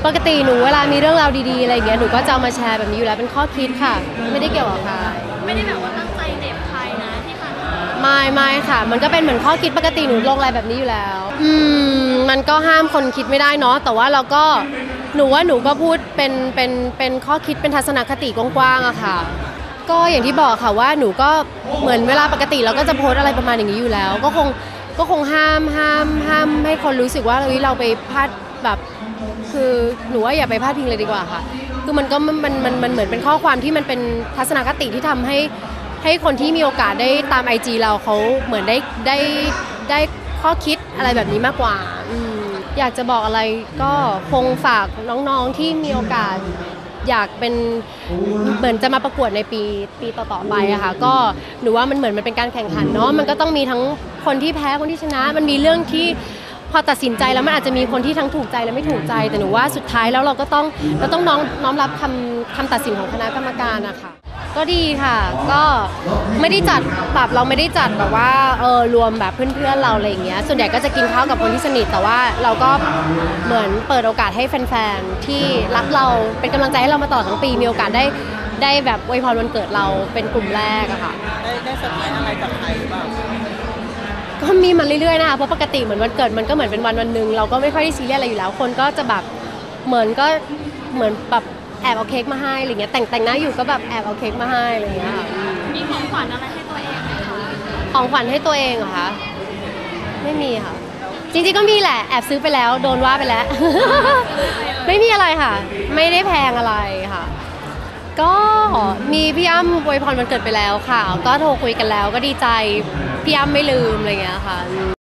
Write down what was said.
ปกติหนูเวลามีเรื่องราวดีๆอะไรอย่างเงี้ยหนูก็จะเอามาแชร์แบบนี้อยู่แล้วเป็นข้อคิดค่ะไม่ได้เกี่ยวกับใครไม่ได้แบบว่าตั้งใจเหน็บใครนะที่ผ่านมาไม่ค่ะมันก็เป็นเหมือนข้อคิดปกติหนูลงอะไรแบบนี้อยู่แล้วมันก็ห้ามคนคิดไม่ได้เนาะแต่ว่าเราก็หนูว่าหนูก็พูดเป็นข้อคิดเป็นทัศนคติกว้างๆอะค่ะก็อย่างที่บอกค่ะว่าหนูก็เหมือนเวลาปกติเราก็จะโพสอะไรประมาณอย่างนี้อยู่แล้วก็คงห้ามให้คนรู้สึกว่าเราไปพาดแบบคือหนูว่าอย่าไปพาดพิงเลยดีกว่าค่ะคือมันก็มันเหมือนเป็นข้อความที่มันเป็นทัศนคติที่ทำให้คนที่มีโอกาสได้ตาม IG เราเขาเหมือนได้ข้อคิดอะไรแบบนี้มากกว่าอยากจะบอกอะไรก็คงฝากน้องๆที่มีโอกาสอยากเป็นเหมือนจะมาประกวดในปีต่อๆไปอะค่ะก็หนูว่ามันเหมือนมันเป็นการแข่งขันเนาะมันก็ต้องมีทั้งคนที่แพ้คนที่ชนะมันมีเรื่องที่พอตัดสินใจแล้วมันอาจจะมีคนที่ทั้งถูกใจและไม่ถูกใจแต่หนูว่าสุดท้ายแล้วเราต้องน้อมรับคำตัดสินของคณะกรรมการนะคะก็ดีค่ะก็ไม่ได้จัดแบบเราไม่ได้จัดแบบว่ารวมแบบเพื่อนๆเราอะไรอย่างเงี้ยส่วนใหญ่ก็จะกินข้าวกับคนที่สนิทแต่ว่าเราก็เหมือนเปิดโอกาสให้แฟนๆที่รักเราเป็นกำลังใจให้เรามาตลอดทั้งปีมีโอกาสได้แบบอวยพรวันเกิดเราเป็นกลุ่มแรกอะค่ะได้เซอร์ไพรส์อะไรจากใครบ้างก็มีมาเรื่อยๆนะคะเพราะปกติเหมือนวันเกิดมันก็เหมือนเป็นวันหนึ่งเราก็ไม่ค่อยได้ซีเรียสอะไรอยู่แล้วคนก็จะแบบเหมือนแบบแอบเอาเค้กมาให้อะไรเงี้ยแต่งหน้าอยู่ก็แบบแอบเอาเค้กมาให้อะไรเงี้ยค่ะมีของขวัญอะไรให้ตัวเองไหมคะของขวัญให้ตัวเองเหรอคะไม่มีค่ะจริงๆก็มีแหละแอบซื้อไปแล้วโดนว่าไปแล้ว ไม่มีอะไรค่ะไม่ได้แพงอะไรค่ะก็มีพี่อ้ำอวยพรวันเกิดไปแล้วค่ะก็โทรคุยกันแล้วก็ดีใจพี่อ้ำไม่ลืมอะไรเงี้ยค่ะ